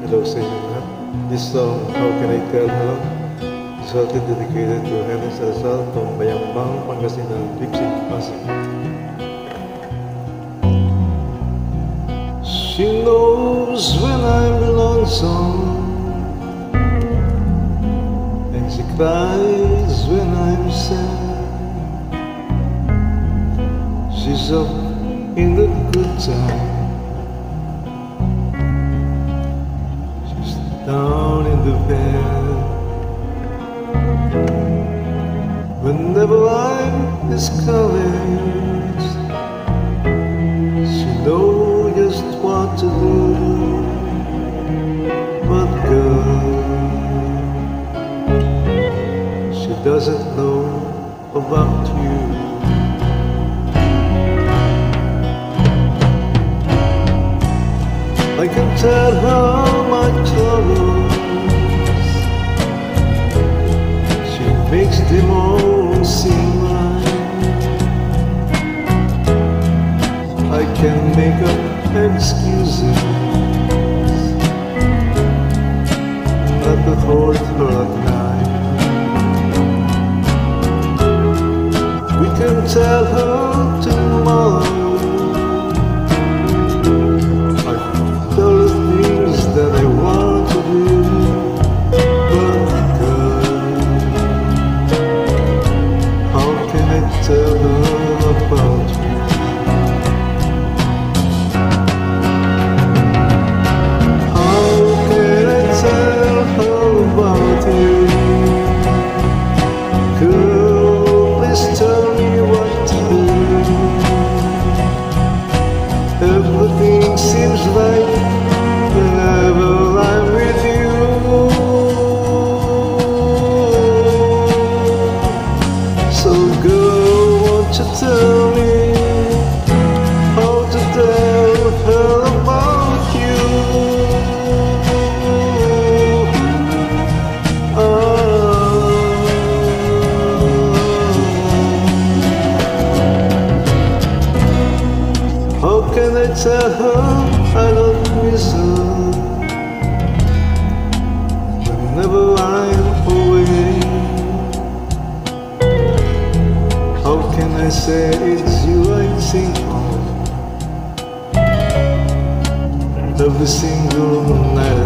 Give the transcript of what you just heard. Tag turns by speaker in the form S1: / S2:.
S1: hello sa inyo lahat. This song, How Can I Tell Her, is also dedicated to Helen Salazar from Bayambang Pangasinan, Pasig. She knows when I'm lonesome, and she cries when I'm sad. She's up in the good time, she's down in the bed. Whenever I'm discouraged, she knows just what to do. But girl, she doesn't know about you. I can tell her my troubles, she makes them all seem right. I can make up excuses not to hold her at night. We can tell her tomorrow that I want to do, but girl, how can I tell her about you? How can I tell her about you? Girl, please tell me what to do. Everything seems right whenever I'm with you. So girl, won't you tell me how to tell her about you? How can I tell her I don't miss her whenever I'm away? How can I say it's you I think of every single night